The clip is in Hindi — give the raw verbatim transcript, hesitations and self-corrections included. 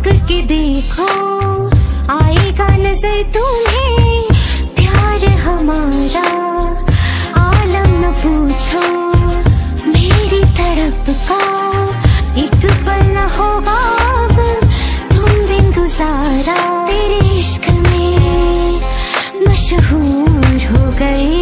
ताक के देखो, आएगा नजर तुम्हें प्यार हमारा। आलम न पूछो मेरी तड़प का, एक पल न होगा अब तुम बिन गुजारा। तेरे इश्क में मशहूर हो गए